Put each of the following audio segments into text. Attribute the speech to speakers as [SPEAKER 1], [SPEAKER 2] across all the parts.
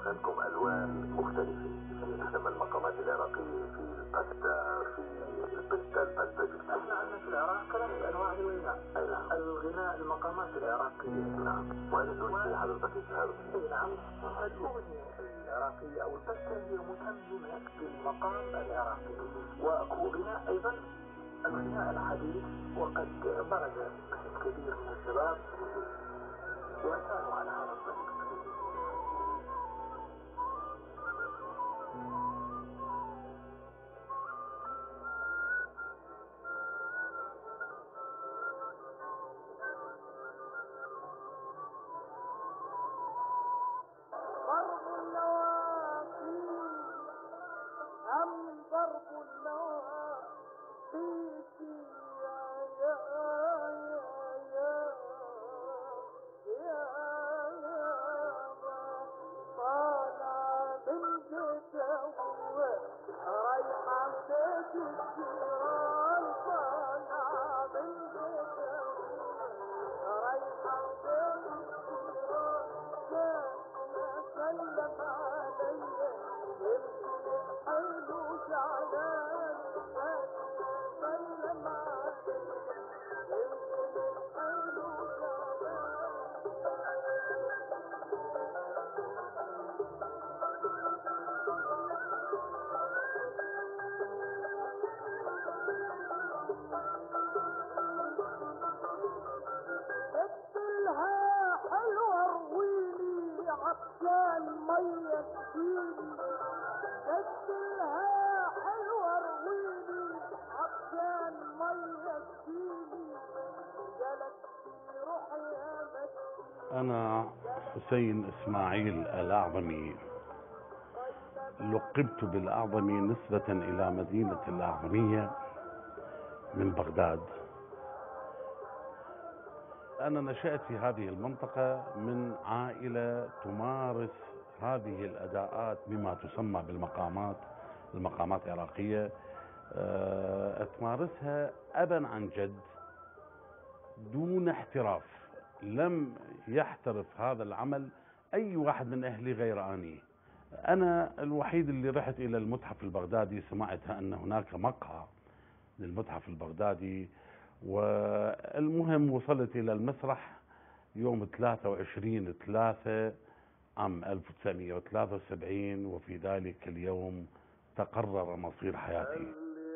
[SPEAKER 1] عندكم ألوان مختلفة في إحدى المقامات العراقية، في الباستا، في الباستا الباستا.
[SPEAKER 2] احنا عندنا في العراق 3 أنواع للغناء.
[SPEAKER 1] أي نعم.
[SPEAKER 2] الغناء المقامات العراقية.
[SPEAKER 1] نعم. وهذا الوجه حضرتك يشهر.
[SPEAKER 2] اي نعم. الأغنية العراقية أو الباستا هي مترجمة للمقام العراقي، وأكو غناء أيضا الغناء الحديث، وقد برز قسم كبير من الشباب وساروا على هذا الطريق.
[SPEAKER 3] ضرب النواقي أم ضرب النواقي يا طالع من بيته رايحة بيت الجيران، طالع من بيته رايحة بيت الجيران، سلم علي يمكن الحلو زعلان، سلم علي يمكن الحلو زعلان. قلتلها حلوة رويلي عطشان مية تجيلي، قلتلها حلوة رويلي عطشان مية تجيلي، قالت لي روح يا مسكين.
[SPEAKER 4] أنا حسين إسماعيل الأعظمي، لقبت بالأعظمي نسبة إلى مدينة الأعظمية من بغداد. أنا نشأت في هذه المنطقة من عائلة تمارس هذه الأداءات بما تسمى المقامات العراقية، تمارسها أبا عن جد دون احتراف. لم يحترف هذا العمل أي واحد من أهلي غير أني. أنا الوحيد اللي رحت إلى المتحف البغدادي، سمعت أن هناك مقهى للمتحف البغدادي، والمهم وصلت إلى المسرح يوم 23/3 عام 1973، وفي ذلك اليوم تقرر مصير حياتي.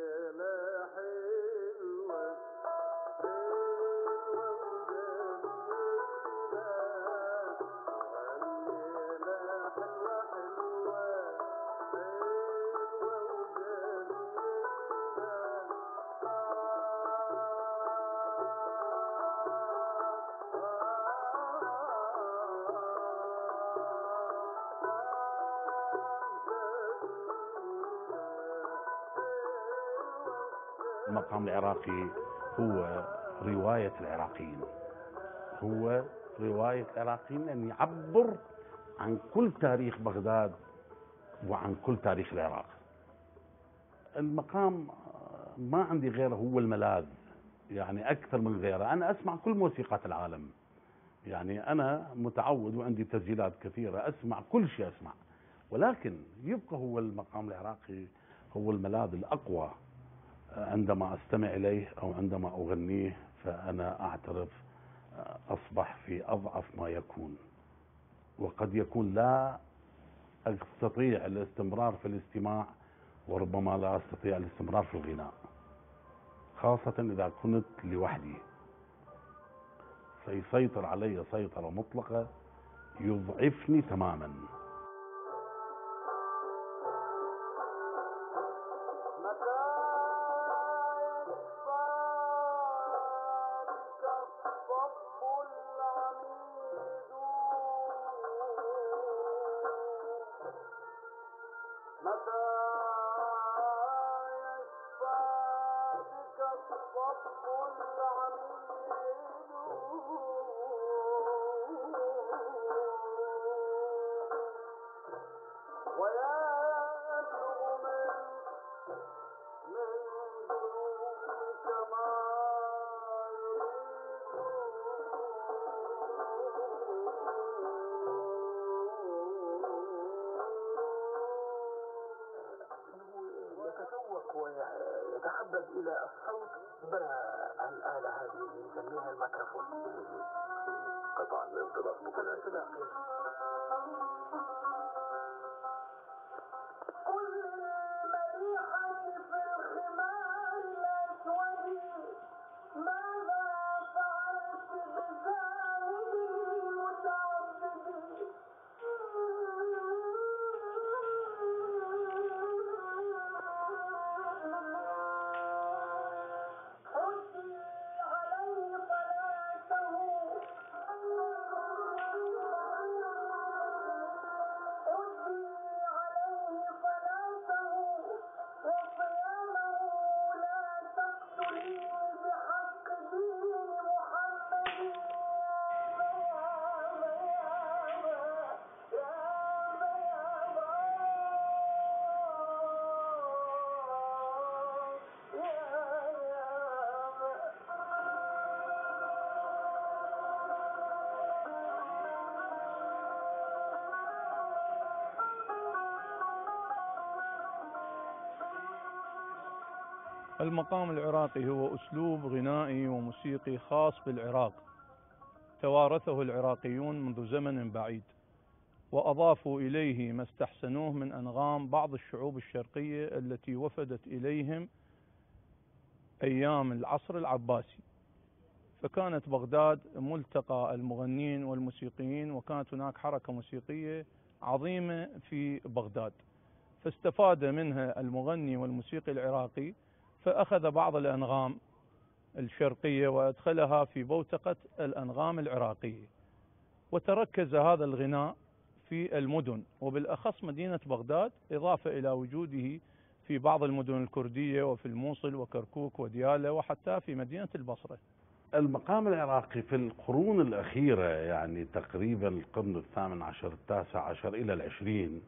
[SPEAKER 4] المقام العراقي هو رواية العراقيين، هو رواية العراقيين أن يعبر عن كل تاريخ بغداد وعن كل تاريخ العراق. المقام ما عندي غيره، هو الملاذ، يعني أكثر من غيره. أنا أسمع كل موسيقات العالم، يعني أنا متعود وعندي تسجيلات كثيرة، أسمع كل شيء أسمع، ولكن يبقى هو المقام العراقي هو الملاذ الأقوى. عندما أستمع إليه أو عندما أغنيه فأنا أعترف أصبح في أضعف ما يكون، وقد يكون لا أستطيع الاستمرار في الاستماع، وربما لا أستطيع الاستمرار في الغناء، خاصة إذا كنت لوحدي. سيسيطر علي سيطرة مطلقة يضعفني تماما.
[SPEAKER 2] يتسبب إلى الصوت بالآلة هذه اللي نسميها الميكروفون.
[SPEAKER 1] قطع الانطلاق
[SPEAKER 2] الانطلاق.
[SPEAKER 3] كل المريحة في الخمار الأسود ماذا فعلت بزاهد المتعبد حدي عليه صلاته وصيامه لا تقتليني بحق دين محمد
[SPEAKER 5] المقام العراقي هو أسلوب غنائي وموسيقي خاص بالعراق، توارثه العراقيون منذ زمن بعيد، وأضافوا إليه ما استحسنوه من أنغام بعض الشعوب الشرقية التي وفدت إليهم أيام العصر العباسي. فكانت بغداد ملتقى المغنين والموسيقيين، وكانت هناك حركة موسيقية عظيمة في بغداد، فاستفاد منها المغني والموسيقي العراقي، فأخذ بعض الأنغام الشرقية وأدخلها في بوتقة الأنغام العراقية، وتركز هذا الغناء في المدن وبالأخص مدينة بغداد، إضافة إلى وجوده في بعض المدن الكردية وفي الموصل وكركوك وديالى وحتى في مدينة البصرة.
[SPEAKER 4] المقام العراقي في القرون الأخيرة، يعني تقريبا القرن الثامن عشر التاسع عشر إلى العشرين،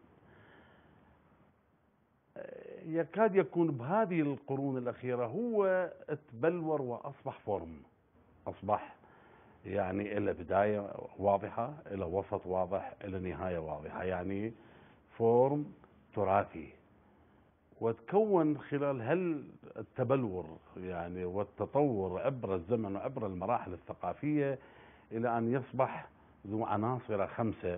[SPEAKER 4] يكاد يكون بهذه القرون الأخيرة هو تبلور وأصبح فورم، أصبح يعني إلى بداية واضحة، إلى وسط واضح، إلى نهاية واضحة، يعني فورم تراثي، وتكون خلال التبلور يعني والتطور عبر الزمن وعبر المراحل الثقافية إلى أن يصبح ذو عناصر خمسة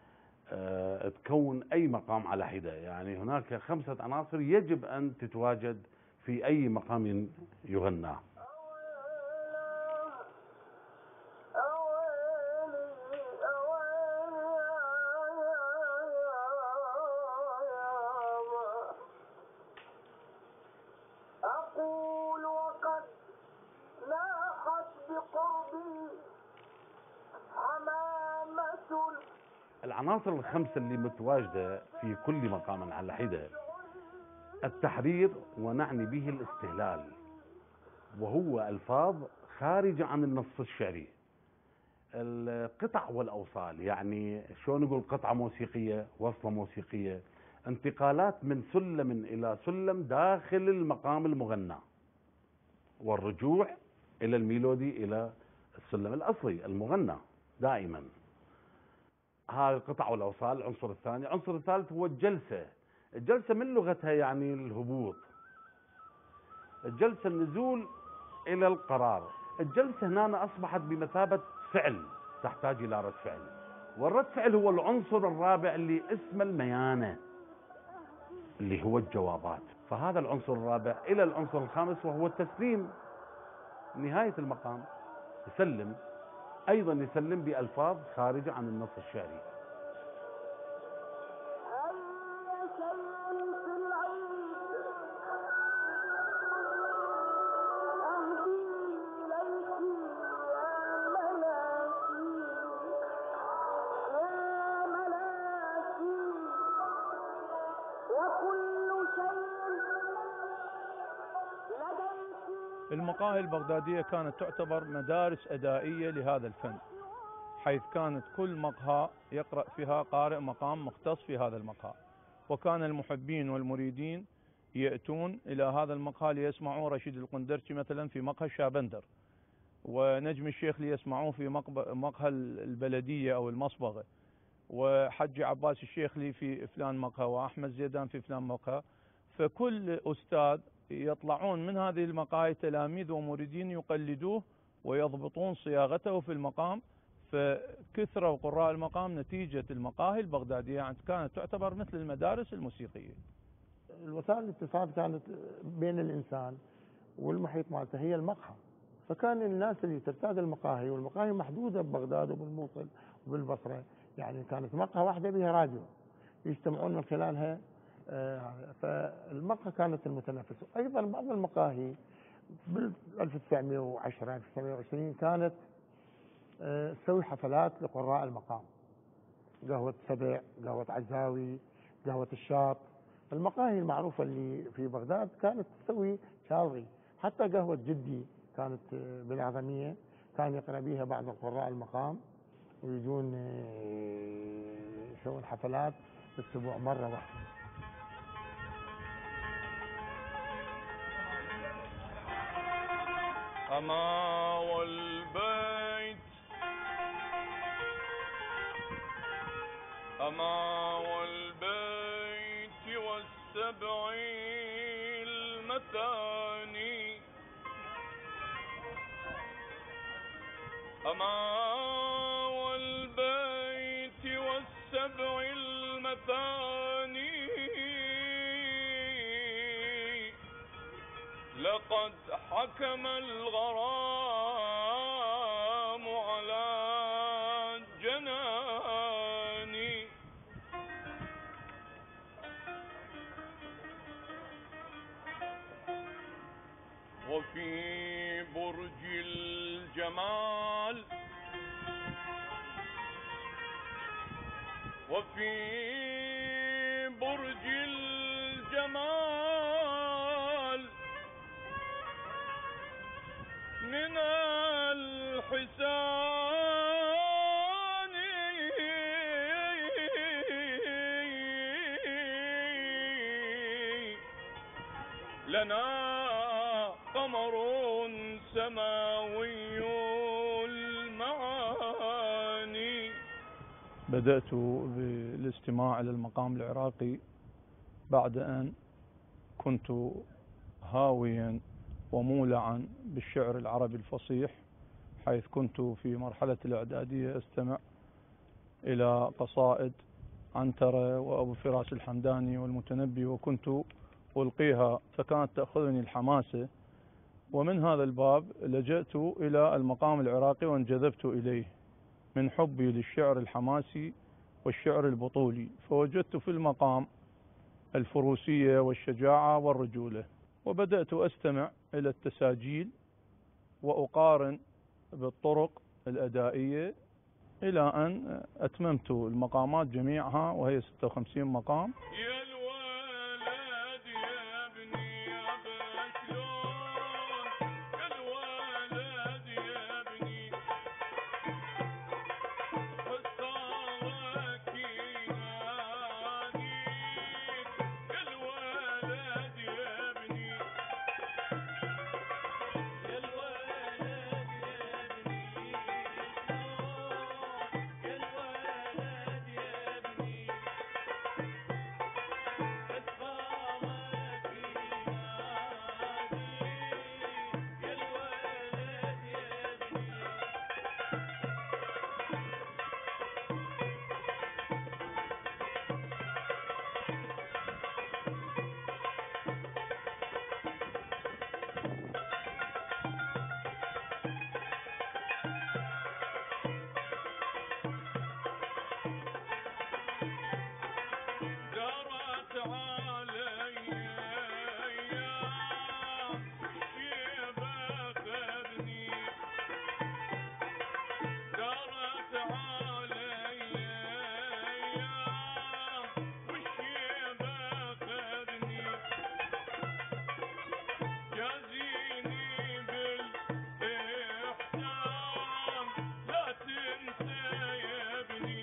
[SPEAKER 4] تكون أي مقام على حدة. يعني هناك 5 عناصر يجب أن تتواجد في أي مقام يغنى.
[SPEAKER 3] أقول وقد لاحت بقربي حمامة.
[SPEAKER 4] العناصر ال5 اللي متواجدة في كل مقام على حدة: التحرير، ونعني به الاستهلال، وهو ألفاظ خارجة عن النص الشعري. القطع والأوصال، يعني شو نقول، قطعة موسيقية، وصلة موسيقية، انتقالات من سلم إلى سلم داخل المقام المغنى، والرجوع إلى الميلودي، إلى السلم الأصلي المغنى دائما. هاي القطع والأوصال. العنصر الثاني. العنصر الثالث هو الجلسة. الجلسة من لغتها يعني الهبوط، الجلسة النزول إلى القرار. الجلسة هنا أصبحت بمثابة فعل تحتاج إلى رد فعل، والرد فعل هو العنصر الرابع اللي اسمه الميانة، اللي هو الجوابات. فهذا العنصر الرابع إلى العنصر الخامس وهو التسليم، نهاية المقام يسلم، أيضا يسلم بألفاظ خارجة عن النص الشعري.
[SPEAKER 5] المقاهي البغدادية كانت تعتبر مدارس أدائية لهذا الفن، حيث كانت كل مقهى يقرأ فيها قارئ مقام مختص في هذا المقهى، وكان المحبين والمريدين يأتون إلى هذا المقهى ليسمعوا رشيد القندرشي مثلا في مقهى الشابندر، ونجم الشيخ ليسمعوه في مقهى البلدية أو المصبغة، وحج عباس الشيخلي في فلان مقهى، وأحمد زيدان في فلان مقهى. فكل أستاذ يطلعون من هذه المقاهي تلاميذ ومريدين يقلدوه ويضبطون صياغته في المقام، فكثرة قراء المقام نتيجة المقاهي البغدادية، يعني كانت تعتبر مثل المدارس الموسيقية.
[SPEAKER 6] الوسائل الاتصال كانت بين الإنسان والمحيط مالته هي المقهى، فكان الناس اللي ترتاد المقاهي، والمقاهي محدودة ببغداد وبالموصل وبالبصرة، يعني كانت مقهى واحدة بها راديو يجتمعون من خلالها. فالمقهى كانت المتنفس. أيضا بعض المقاهي بال 1910 1920 كانت تسوي حفلات لقراء المقام، قهوة سبع، قهوة عزاوي، قهوة الشاط. المقاهي المعروفة اللي في بغداد كانت تسوي شاطري، حتى قهوة جدي كانت بالأعظمية كان يقرأ بها بعض قراء المقام، ويجون يسوون حفلات بالأسبوع مرة واحدة.
[SPEAKER 5] أما والبيت أما والبيت والسبع المثاني، أما والبيت والسبع المثاني، لقد حكم الغرام على جناني، وفي برج الجمال وفي برج الجمال من الحسان لنا قمر سماوي المعاني. بدأت بالاستماع إلى المقام العراقي بعد أن كنت هاويا ومولعا بالشعر العربي الفصيح، حيث كنت في مرحلة الإعدادية أستمع إلى قصائد عنترة وأبو فراس الحمداني والمتنبي، وكنت ألقيها، فكانت تأخذني الحماسة، ومن هذا الباب لجأت إلى المقام العراقي وانجذبت إليه من حبي للشعر الحماسي والشعر البطولي، فوجدت في المقام الفروسية والشجاعة والرجولة، وبدأت أستمع إلى التساجيل وأقارن بالطرق الأدائية إلى أن أتممت المقامات جميعها، وهي 56 مقام. يا الولد يا ابني يا بشلون، يا الولد يا ابني حصارك يناديك، يا الولد يا ابني يا الولد يا ابني يا الولد يا ابني حصارك يناديك، يا الولد يا ابني. دارت علي أيام والشيبة أخذني، دارت علي أيام والشيبة أخذني، جازيني بالإحسان لا تنسى يا ابني،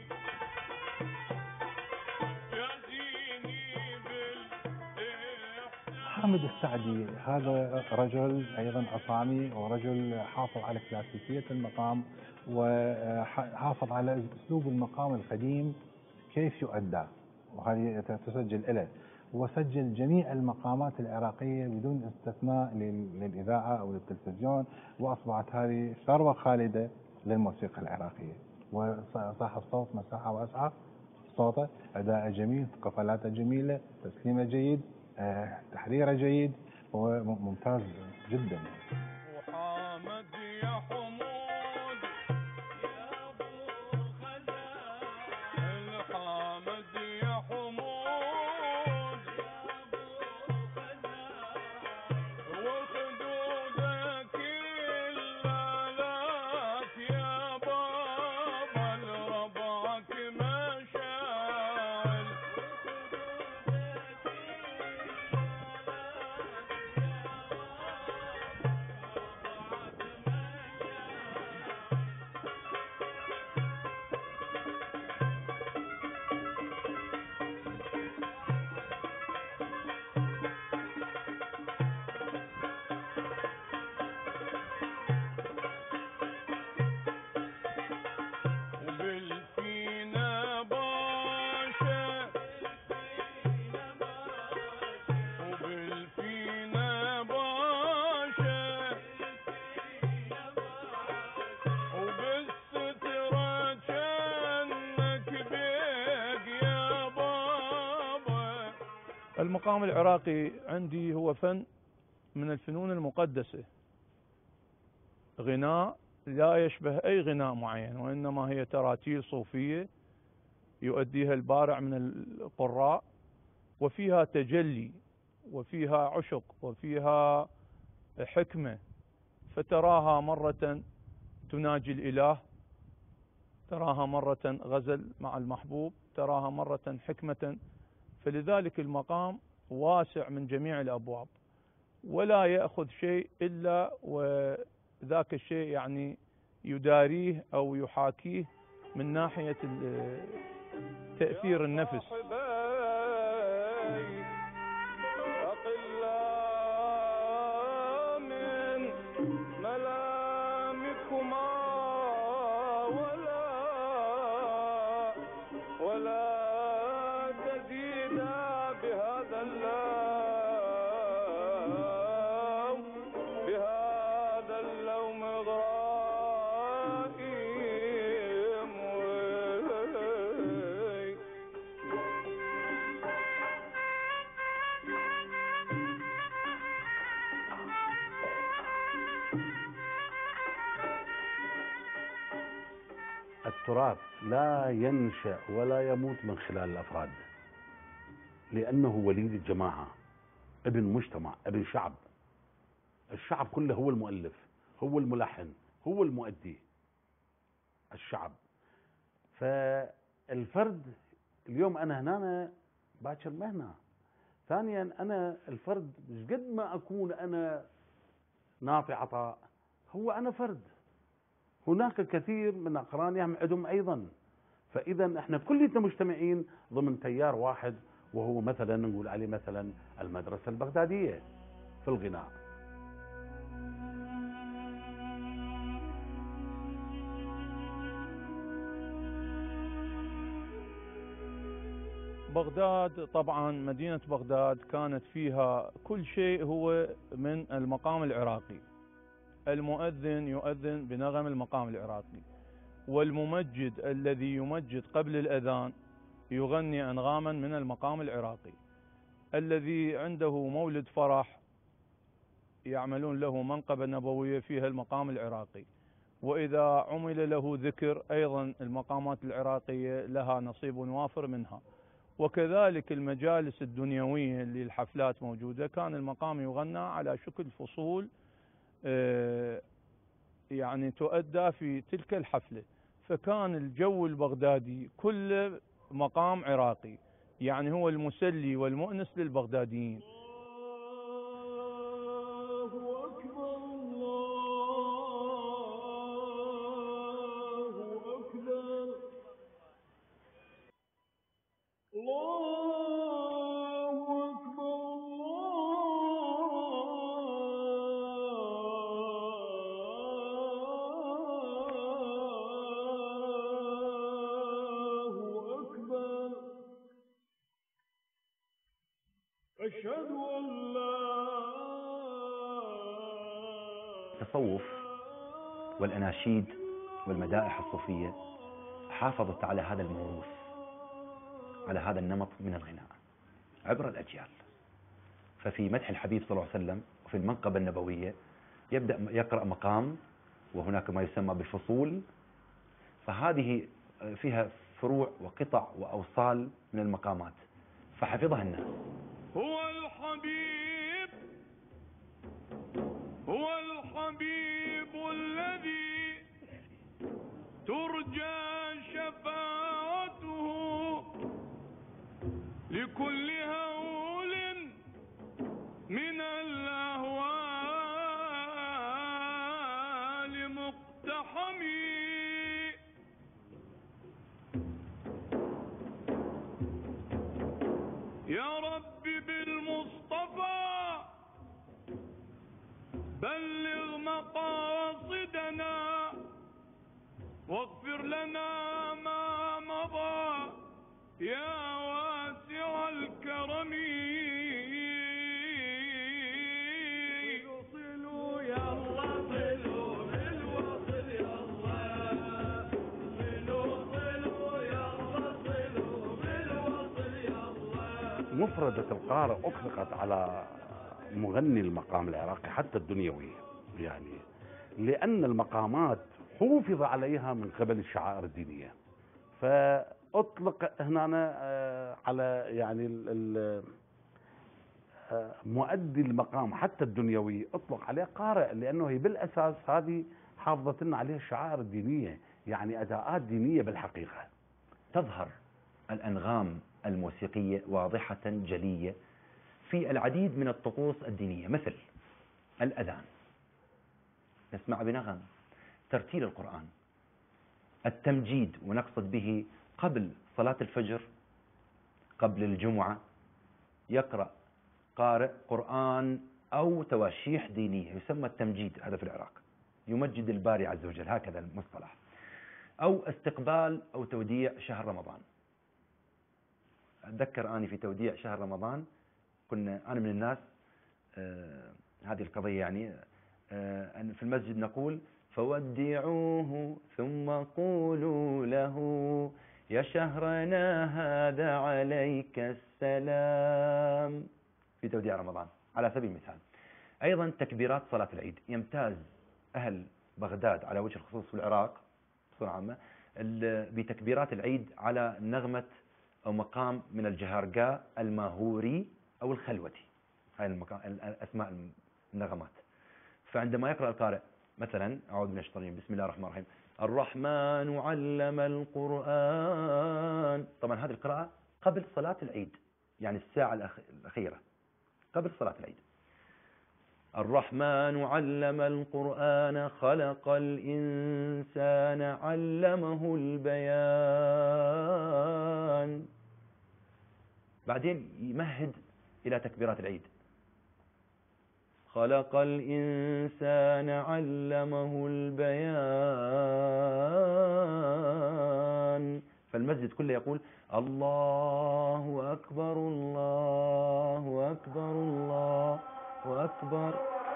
[SPEAKER 7] حامد السعدي هذا رجل أيضا عصامي، ورجل حافظ على كلاسيكية المقام، وحافظ على أسلوب المقام القديم كيف يؤدى، وهذه تسجل له. وسجل جميع المقامات العراقية بدون استثناء للإذاعة أو للتلفزيون، وأصبحت هذه ثروة خالدة للموسيقى العراقية. وصاحب صوت مساحة واسعة، صوته أداء جميل، قفلاته جميلة، تسليمه جيد، تحريره جيد، وممتاز جدا.
[SPEAKER 5] وحامد يا حمود يا ابو الخزان، الحامد يا حمود يا ابو الخزان، وخدودك اللالات يا بابا لربعك مشاعل، وبالفينا باشا وبالفينا باشا وبالسترة جنك بيك يا بابا. المقام العراقي عندي هو فن من الفنون المقدسة، غناء لا يشبه أي غناء معين، وإنما هي تراتيل صوفية يؤديها البارع من القراء، وفيها تجلي وفيها عشق وفيها حكمة، فتراها مرة تناجي الإله، تراها مرة غزل مع المحبوب، تراها مرة حكمة. فلذلك المقام واسع من جميع الأبواب، ولا يأخذ شيء إلا وذاك الشيء يعني يداريه أو يحاكيه من ناحية تأثير النفس. من ملامكما ولا تزيدا بهذا اللوم غائم.
[SPEAKER 4] التراث لا ينشأ ولا يموت من خلال الأفراد، لأنه وليد الجماعة، ابن مجتمع، ابن شعب. الشعب كله هو المؤلف، هو الملحن، هو المؤدي، الشعب. فالفرد اليوم أنا هنا باكر مهنة. ثانيا أنا الفرد مش قد ما أكون أنا ناطي عطاء، هو أنا فرد، هناك كثير من أقراني عندهم أيضا. فإذا احنا كلنا مجتمعين ضمن تيار واحد، وهو مثلا نقول عليه مثلا المدرسة البغدادية في الغناء.
[SPEAKER 5] بغداد طبعا مدينة بغداد كانت فيها كل شيء هو من المقام العراقي. المؤذن يؤذن بنغم المقام العراقي، والممجد الذي يمجد قبل الأذان يغني أنغاما من المقام العراقي. الذي عنده مولد فرح يعملون له منقبة نبوية فيها المقام العراقي، وإذا عمل له ذكر أيضا المقامات العراقية لها نصيب وافر منها. وكذلك المجالس الدنيوية اللي الحفلات موجودة كان المقام يغنى على شكل فصول يعني تؤدى في تلك الحفلة. فكان الجو البغدادي كله مقام عراقي، يعني هو المسلي والمؤنس للبغداديين.
[SPEAKER 8] التصوف والأناشيد والمدائح الصوفية حافظت على هذا الموروث، على هذا النمط من الغناء عبر الأجيال. ففي مدح الحبيب صلى الله عليه وسلم وفي المنقبة النبوية يبدأ يقرأ مقام، وهناك ما يسمى بالفصول، فهذه فيها فروع وقطع وأوصال من المقامات فحفظها الناس.
[SPEAKER 9] هو الحبيب الذي ترجى شفاعته لكل هول من الأهوال مقتحم. يا رب بالمصطفى بلغ مقاصدنا واغفر لنا ما مضى يا واسع الكرم. صلوا يا الله صلوا بالوصل يا الله، صلوا يا الله صلوا بالوصل يا الله.
[SPEAKER 4] مفردة القارئ أطلقت على مغني المقام العراقي حتى الدنيوي، يعني لأن المقامات حوفظ عليها من قبل الشعائر الدينية، فأطلق هنا على يعني مؤدي المقام حتى الدنيوي أطلق عليه قارئ، لأنه هي بالأساس هذه حافظت لنا عليها الشعائر الدينية، يعني أداءات دينية بالحقيقة.
[SPEAKER 8] تظهر الأنغام الموسيقية واضحة جلية في العديد من الطقوس الدينية، مثل الأذان نسمع بنغم، ترتيل القرآن، التمجيد ونقصد به قبل صلاة الفجر قبل الجمعة يقرأ قارئ قرآن أو تواشيح دينية يسمى التمجيد، هذا في العراق يمجد الباري عز وجل، هكذا المصطلح. أو استقبال أو توديع شهر رمضان. أتذكر أني في توديع شهر رمضان أنا من الناس هذه القضية يعني أن في المسجد نقول فودعوه ثم قولوا له يا شهرنا هذا عليك السلام، في توديع رمضان على سبيل المثال. أيضا تكبيرات صلاة العيد، يمتاز أهل بغداد على وجه الخصوص في العراق بصورة عامة بتكبيرات العيد على نغمة أو مقام من الجهرقاء الماهوري أو الخلوتي، هاي أسماء النغمات. فعندما يقرأ القارئ مثلا أعوذ من الشيطان بسم الله الرحمن الرحيم الرحمن علم القرآن، طبعا هذه القراءة قبل صلاة العيد، يعني الساعة الأخيرة قبل صلاة العيد. الرحمن علم القرآن خلق الإنسان علمه البيان، بعدين يمهد إلى تكبيرات العيد خلق الإنسان علمه البيان، فالمسجد كله يقول الله أكبر الله أكبر الله أكبر.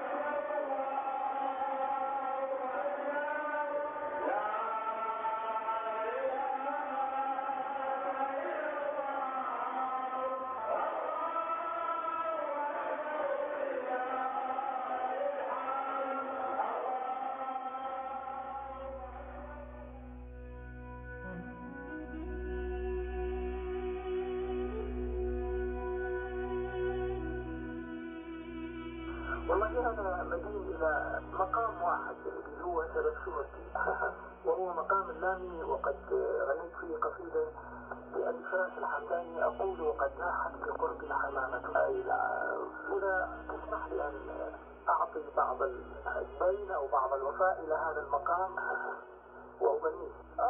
[SPEAKER 2] والله هذا مدين إلى مقام واحد اللي هو تبسمتي وهو مقام اللامي، وقد غنيت فيه قصيدة بألفاظ الحمداني أقول وقد لاحت بقرب الحمامة. إذا تسمح لي أن أعطي بعض البين أو بعض الوفاء إلى هذا المقام وأغنيه.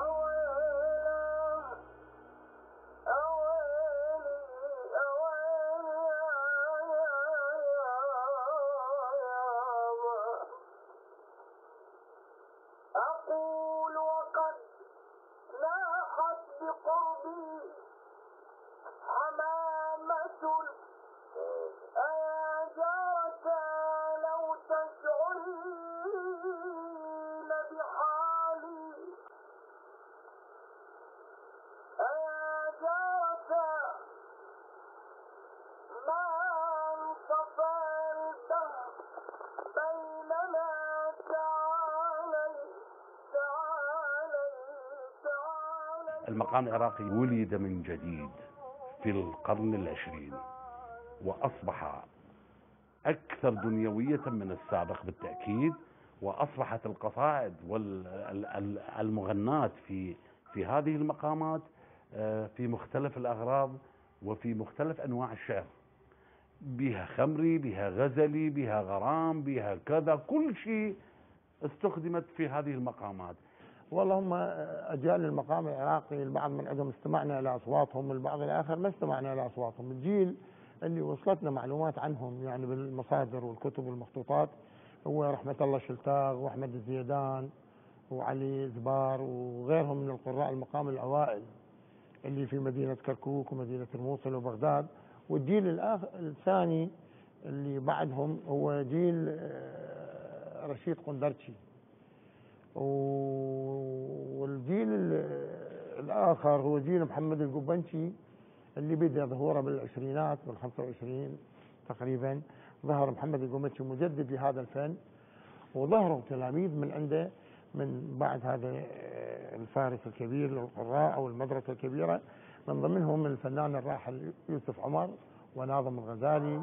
[SPEAKER 3] أقول وقد لاحت بقربي حمامة
[SPEAKER 4] المقام العراقي ولد من جديد في القرن العشرين، وأصبح أكثر دنيوية من السابق بالتأكيد، وأصبحت القصائد والمغنات في هذه المقامات في مختلف الأغراض وفي مختلف أنواع الشعر، بها خمري، بها غزلي، بها غرام، بها كذا، كل شيء استخدمت في هذه المقامات.
[SPEAKER 6] والله هم أجيال المقام العراقي البعض من عندهم استمعنا إلى أصواتهم، البعض الآخر ما استمعنا إلى أصواتهم. الجيل اللي وصلتنا معلومات عنهم يعني بالمصادر والكتب والمخطوطات هو رحمة الله شلتاغ وأحمد الزيدان وعلي زبار وغيرهم من القراء المقام الأوائل اللي في مدينة كركوك ومدينة الموصل وبغداد. والجيل الثاني اللي بعدهم هو جيل رشيد قندرشي، والجيل الآخر هو جيل محمد القبنشي اللي بدأ ظهوره بالعشرينات بال25 تقريبا. ظهر محمد القبنشي مجدد لهذا الفن، وظهروا تلاميذ من عنده من بعد هذا الفارس الكبير للقراء أو المدرسة الكبيرة، من ضمنهم الفنان الراحل يوسف عمر وناظم الغزالي.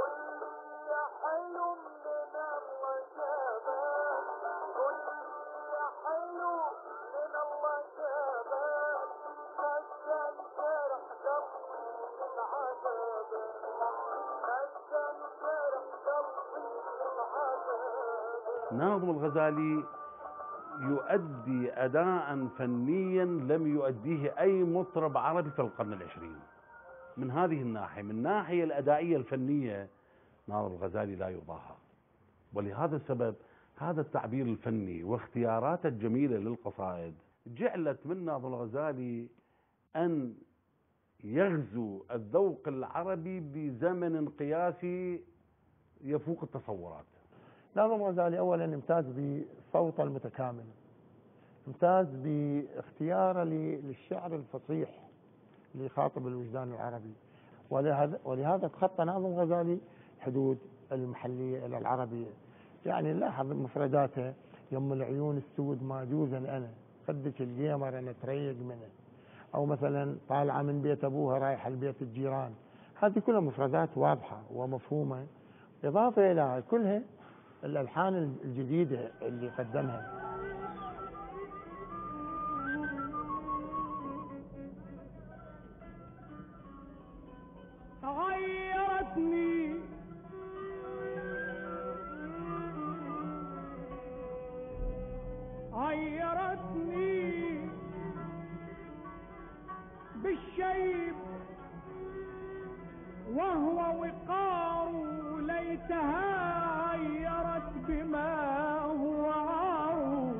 [SPEAKER 4] ناظم الغزالي يؤدي أداء فنيا لم يؤديه أي مطرب عربي في القرن العشرين. من هذه الناحية، من الناحية الأدائية الفنية، ناظم الغزالي لا يضاهى. ولهذا السبب هذا التعبير الفني واختياراته الجميلة للقصائد جعلت من ناظم الغزالي أن يغزو الذوق العربي بزمن قياسي يفوق التصورات.
[SPEAKER 6] ناظم الغزالي أولا امتاز بصوته المتكامل، امتاز باختياره للشعر الفصيح اللي يخاطب الوجدان العربي، ولهذا تخطى ناظم الغزالي حدود المحلية إلى العربية. يعني نلاحظ مفرداته: يم العيون السود ما جوزا أنا، خدك القيمر أنا تريق منه، أو مثلا طالعة من بيت أبوها رايحة لبيت الجيران. هذه كلها مفردات واضحة ومفهومة، إضافة إلى كلها الألحان الجديدة اللي قدمها.
[SPEAKER 9] عيرتني بالشيب وهو وقار، ليتها عيرت بما هو عار.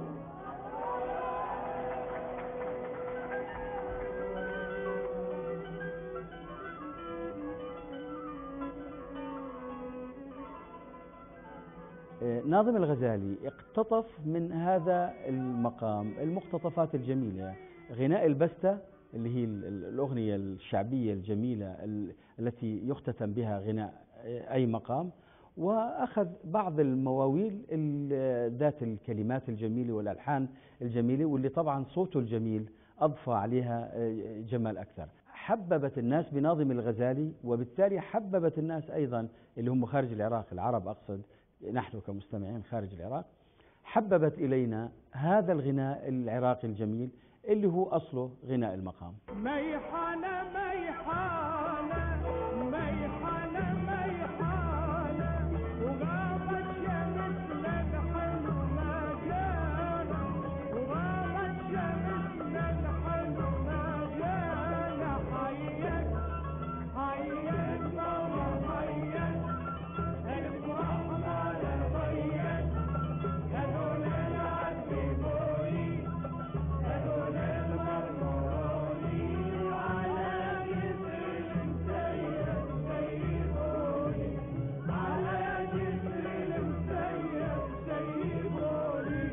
[SPEAKER 10] ناظم الغزالي اقتطف من هذا المقام المقتطفات الجميلة، غناء البستة اللي هي الأغنية الشعبية الجميلة التي يختتم بها غناء أي مقام، وأخذ بعض المواويل ذات الكلمات الجميلة والألحان الجميلة، واللي طبعا صوته الجميل أضفى عليها جمال أكثر. حببت الناس بناظم الغزالي، وبالتالي حببت الناس أيضا اللي هم خارج العراق، العرب أقصد، نحن كمستمعين خارج العراق، حببت إلينا هذا الغناء العراقي الجميل اللي هو أصله غناء المقام.
[SPEAKER 9] ميحانة ميحانة ميحانة ميحانة، وغابت شمس للحلو ما جانا، وغابت شمس للحلو ما جانا. حيك حيك ماما حيك، الفرح ما لضيق، هذول العذبوني، هذول المرموني، على جسر مسير سيبوني، على جسر مسير سيبوني.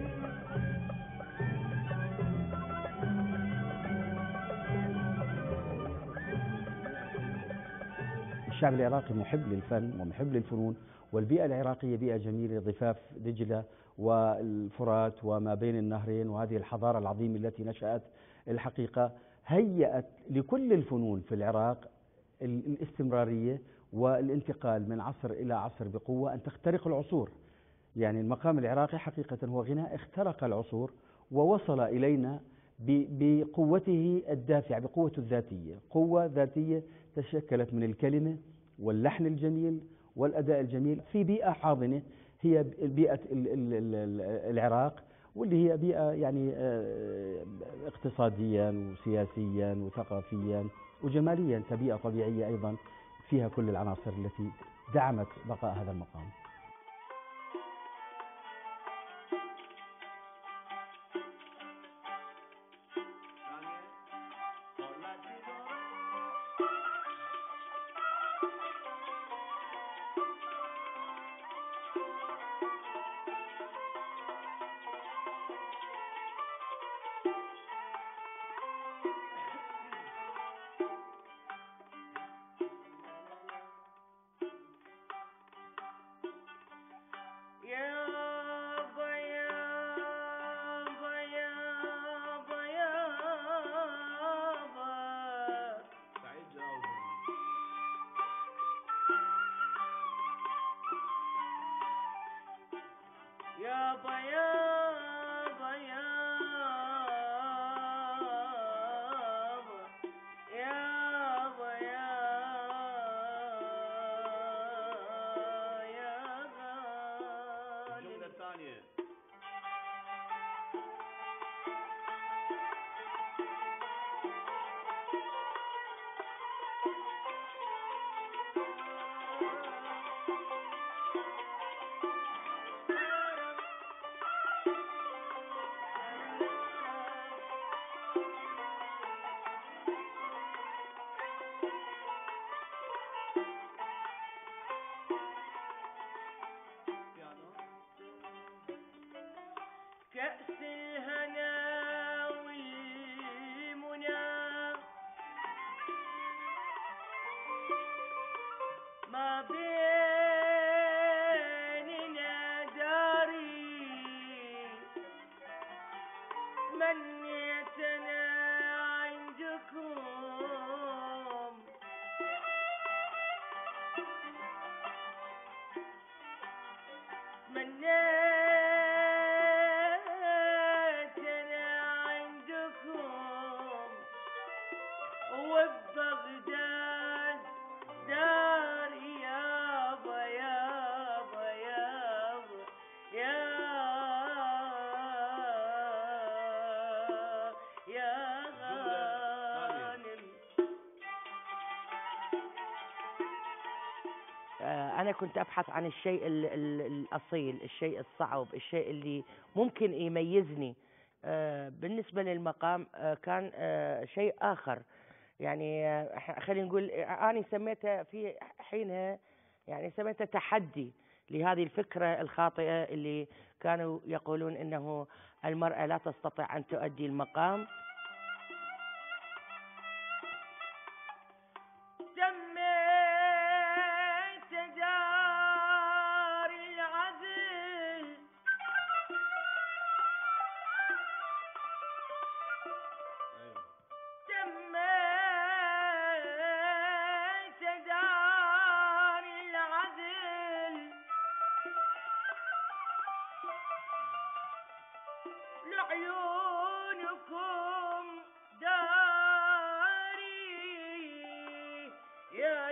[SPEAKER 10] الشعب العراقي محب للفن ومحب للفنون، والبيئة العراقية بيئة جميلة، ضفاف دجلة والفرات وما بين النهرين، وهذه الحضارة العظيمة التي نشأت الحقيقة. هيأت لكل الفنون في العراق الاستمرارية والانتقال من عصر إلى عصر بقوة، أن تخترق العصور. يعني المقام العراقي حقيقة هو غناء اخترق العصور ووصل إلينا بقوته الدافعة، بقوته الذاتية، قوة ذاتية تشكلت من الكلمة واللحن الجميل والأداء الجميل في بيئة حاضنة هي بيئة العراق، واللي هي بيئة يعني اقتصاديا وسياسيا وثقافيا وجماليا كبيئة طبيعية أيضا فيها كل العناصر التي دعمت بقاء هذا المقام.
[SPEAKER 9] كأس الهنا والمنى ما بيننا داري منيتنا عندكم وبغداد دار يابا يابا يابا يا غانم.
[SPEAKER 11] أنا كنت أبحث عن الشيء الأصيل، الشيء الصعب، الشيء اللي ممكن يميزني. بالنسبة للمقام كان شيء آخر، يعني خلينا نقول أنا سميته في حينها، يعني سميته تحدي لهذه الفكرة الخاطئة اللي كانوا يقولون إنه المرأة لا تستطيع أن تؤدي المقام.
[SPEAKER 9] لعيونكم داري يا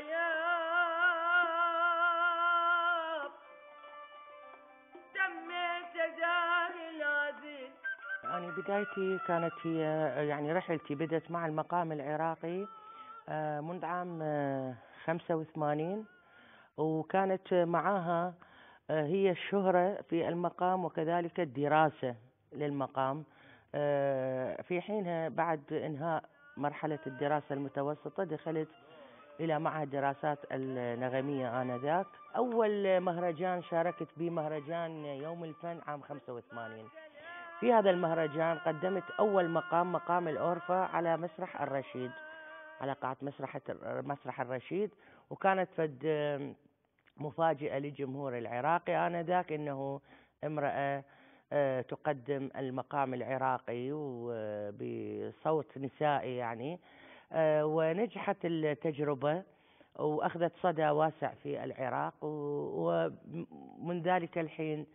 [SPEAKER 9] تميت دار العزيز.
[SPEAKER 11] أنا بدايتي كانت هي يعني رحلتي بدأت مع المقام العراقي منذ عام 85، وكانت معاها هي الشهرة في المقام وكذلك الدراسة للمقام. في حينها بعد إنهاء مرحلة الدراسة المتوسطة دخلت إلى معهد دراسات النغمية آنذاك. أول مهرجان شاركت به مهرجان يوم الفن عام 85. في هذا المهرجان قدمت أول مقام الأورفا على مسرح الرشيد، على قاعة مسرح الرشيد، وكانت فد مفاجئة للجمهور العراقي آنذاك إنه امرأة تقدم المقام العراقي وبصوت نسائي يعني، ونجحت التجربة وأخذت صدى واسع في العراق، ومن ذلك الحين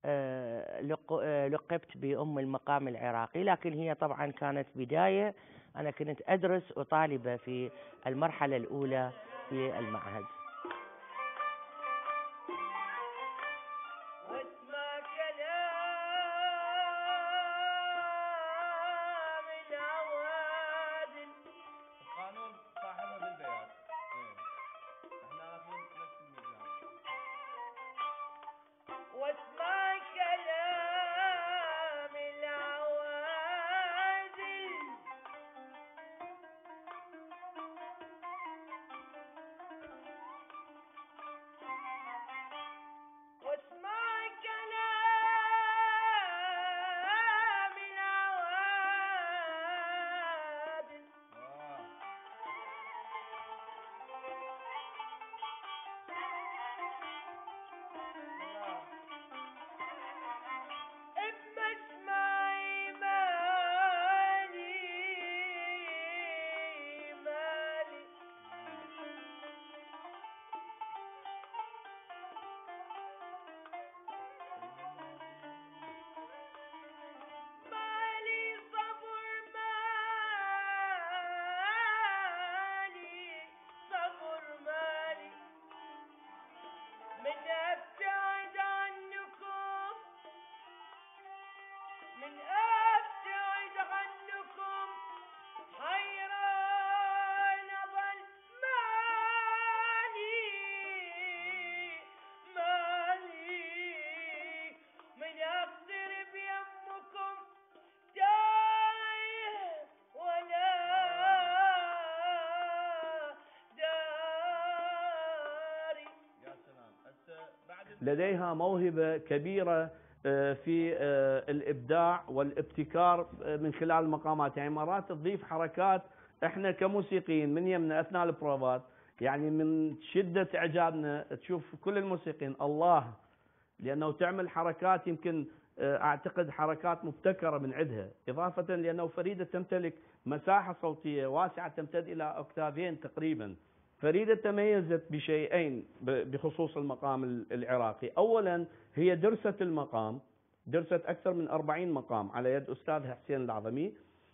[SPEAKER 11] لقبت بأم المقام العراقي. لكن هي طبعا كانت بداية، أنا كنت أدرس وطالبة في المرحلة الأولى في المعهد.
[SPEAKER 12] لديها موهبة كبيرة في الإبداع والابتكار من خلال المقامات. يعني مرات تضيف حركات احنا كموسيقيين من يمنا أثناء البروفات، يعني من شدة إعجابنا تشوف كل الموسيقيين الله، لأنه تعمل حركات يمكن أعتقد حركات مبتكرة من عندها، إضافة لأنه فريدة تمتلك مساحة صوتية واسعة تمتد إلى أوكتافين تقريبا. فريدة تميزت بشيئين بخصوص المقام العراقي. أولا هي درست المقام، درست أكثر من 40 مقام على يد أستاذها حسين العظمي،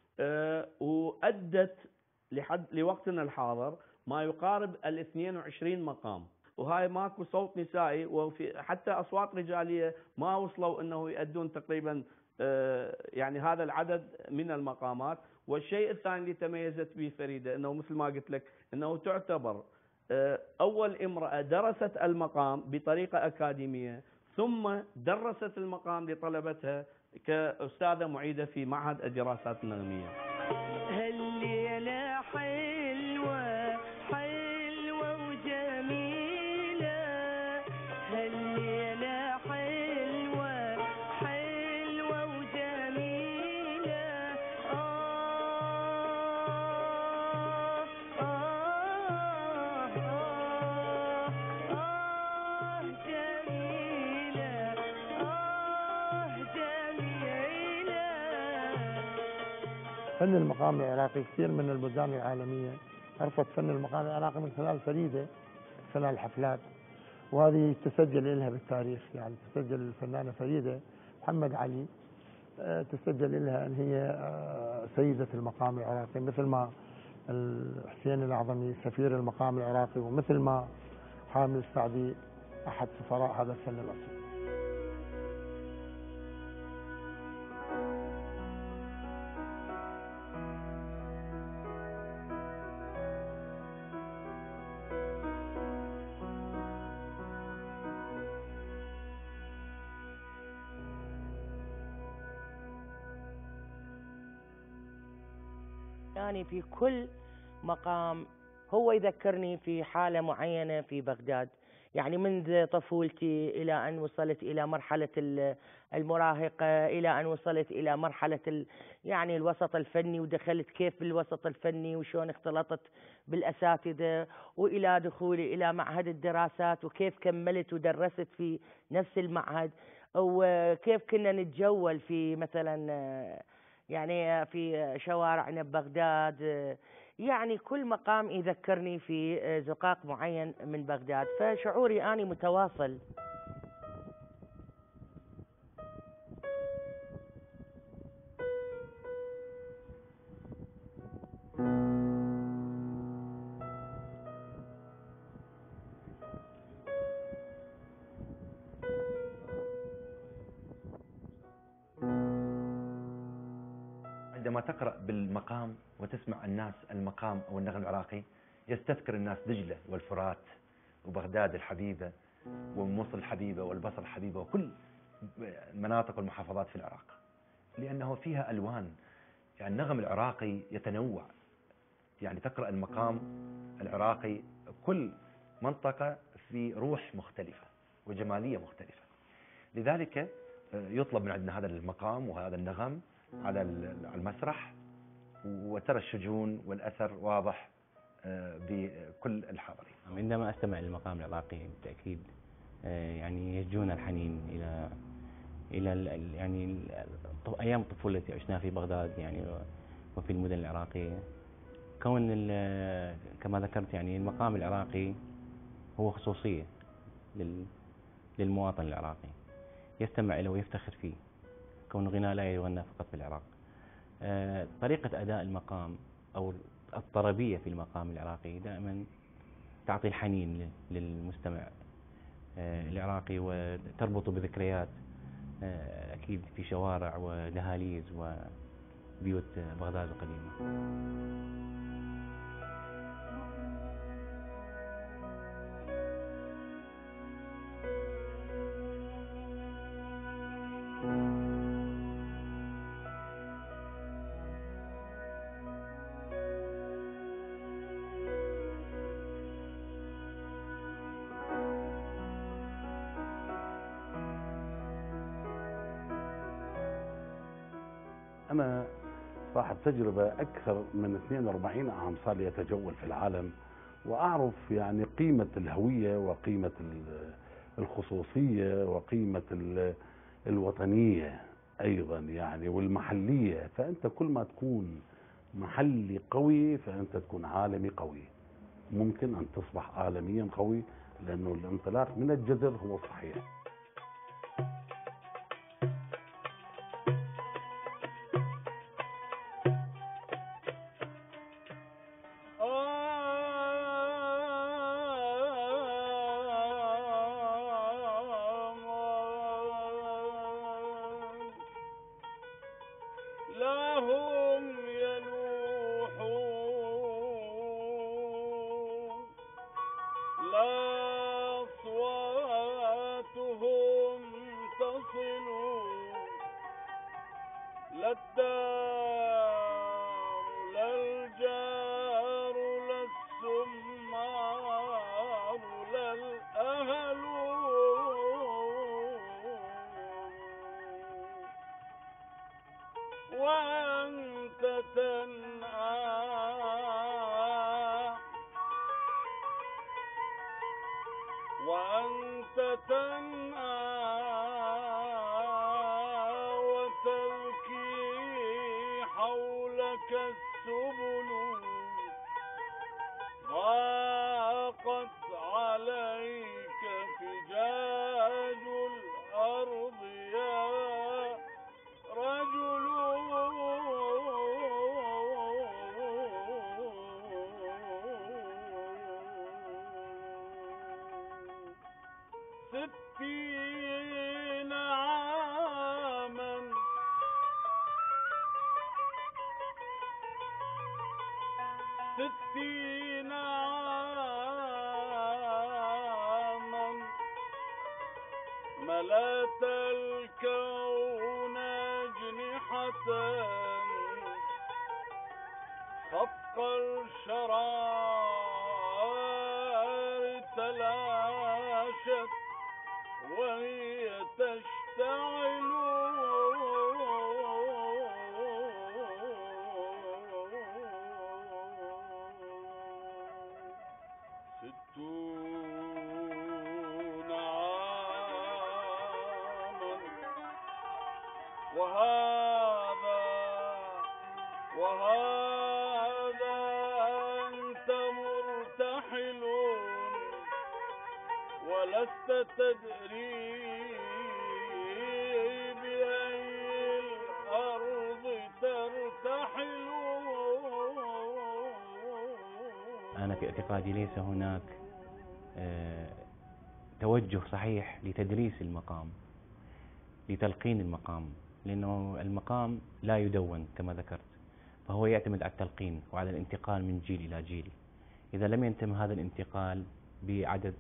[SPEAKER 12] وأدت لوقتنا الحاضر ما يقارب 22 مقام، وهاي ماكو صوت نسائي، وفي حتى أصوات رجالية ما وصلوا أنه يؤدون تقريبا يعني هذا العدد من المقامات. والشيء الثاني اللي تميزت به فريدة أنه مثل ما قلت لك أنه تعتبر أول امرأة درست المقام بطريقة أكاديمية، ثم درست المقام لطلبتها كأستاذة معيدة في معهد الدراسات النغمية.
[SPEAKER 9] هالليلة حلوة حلوة وجميلة، هالليلة حلوة حلوة وجميلة، جميلة جميلة.
[SPEAKER 6] فن المقام العراقي كثير من البلدان العالمية عرفت فن المقام العراقي من خلال فريدة، من خلال الحفلات، وهذه تسجل لها بالتاريخ. يعني تسجل الفنانة فريدة محمد علي تسجل لها أن هي سيدة المقام العراقي، مثل ما حسين العظمي سفير المقام العراقي، ومثل ما حامد السعدي أحد سفراء هذا الفن الأصيل.
[SPEAKER 11] يعني في كل مقام هو يذكرني في حالة معينة في بغداد، يعني منذ طفولتي إلى أن وصلت إلى مرحلة المراهقة، إلى أن وصلت إلى مرحلة يعني الوسط الفني، ودخلت كيف بالوسط الفني وشون اختلطت بالأساتذة، وإلى دخولي إلى معهد الدراسات وكيف كملت ودرست في نفس المعهد. وكيف كنا نتجول في مثلا يعني في شوارعنا ببغداد. يعني كل مقام يذكرني في زقاق معين من بغداد، فشعوري أني متواصل.
[SPEAKER 8] عندما تقرأ بالمقام وتسمع الناس المقام أو النغم العراقي يستذكر الناس دجلة والفرات وبغداد الحبيبة وموصل الحبيبة والبصرة الحبيبة وكل المناطق والمحافظات في العراق، لأنه فيها ألوان. يعني النغم العراقي يتنوع، يعني تقرأ المقام العراقي كل منطقة في روح مختلفة وجمالية مختلفة. لذلك يطلب من عندنا هذا المقام وهذا النغم على المسرح، وترى الشجون والأثر واضح بكل الحاضرين.
[SPEAKER 13] عندما أستمع للمقام العراقي بالتأكيد يعني يهجون الحنين إلى يعني أيام الطفولة التي عشناها في بغداد يعني وفي المدن العراقية. كون كما ذكرت يعني المقام العراقي هو خصوصية للمواطن العراقي، يستمع له ويفتخر فيه، كون غناء لا يغنى فقط في العراق. طريقة أداء المقام أو الطربية في المقام العراقي دائما تعطي الحنين للمستمع العراقي وتربط بذكريات أكيد في شوارع ودهاليز وبيوت بغداد القديمة.
[SPEAKER 4] أنا صاحب تجربة أكثر من 42 عام صار لي أتجول في العالم، وأعرف يعني قيمة الهوية وقيمة الخصوصية وقيمة الوطنية أيضا يعني والمحلية. فأنت كل ما تكون محلي قوي فأنت تكون عالمي قوي، ممكن أن تصبح عالميا قوي، لأنه الانطلاق من الجذر هو الصحيح.
[SPEAKER 5] وهذا أنت مرتحل ولست تدري بأي الأرض ترتحل.
[SPEAKER 13] أنا في اعتقادي ليس هناك توجه صحيح لتدريس المقام، لتلقين المقام، لأنه المقام لا يدون كما ذكرت، فهو يعتمد على التلقين وعلى الانتقال من جيل إلى جيل. إذا لم يتم هذا الانتقال بعدد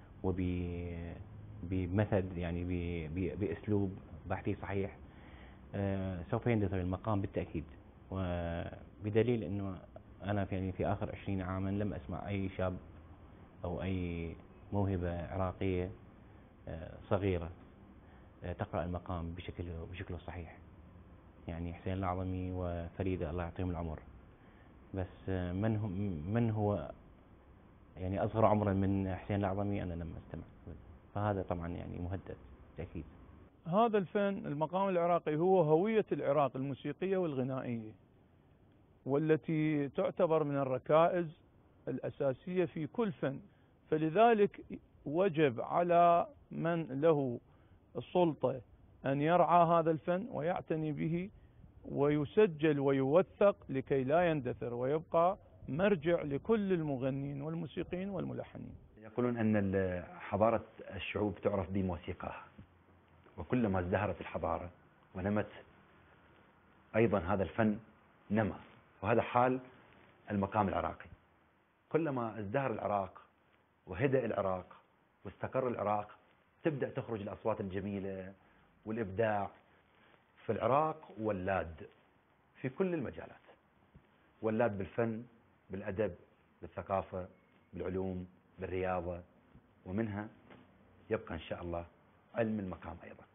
[SPEAKER 13] وبمثل، يعني بأسلوب بحثي صحيح، سوف يندثر المقام بالتأكيد. وبدليل أنه أنا في آخر 20 عاما لم أسمع أي شاب أو أي موهبة عراقية صغيرة تقرأ المقام بشكله الصحيح. يعني حسين الأعظمي وفريدة الله يعطيهم العمر، بس من هو يعني أصغر عمرا من حسين الأعظمي أنا لم أستمع. فهذا طبعا يعني مهدد بالتأكيد.
[SPEAKER 5] هذا الفن المقام العراقي هو هوية العراق الموسيقية والغنائية، والتي تعتبر من الركائز الأساسية في كل فن. فلذلك وجب على من له السلطة أن يرعى هذا الفن ويعتني به ويسجل ويوثق لكي لا يندثر ويبقى مرجع لكل المغنين والموسيقيين والملحنين.
[SPEAKER 8] يقولون أن حضارة الشعوب تعرف بموسيقاها، وكلما ازدهرت الحضارة ونمت أيضا هذا الفن نمى، وهذا حال المقام العراقي. كلما ازدهر العراق وهدأ العراق واستقر العراق تبدأ تخرج الأصوات الجميلة والإبداع. في العراق ولاد في كل المجالات، ولاد بالفن، بالأدب، بالثقافة، بالعلوم، بالرياضة، ومنها يبقى إن شاء الله علم المقام أيضا.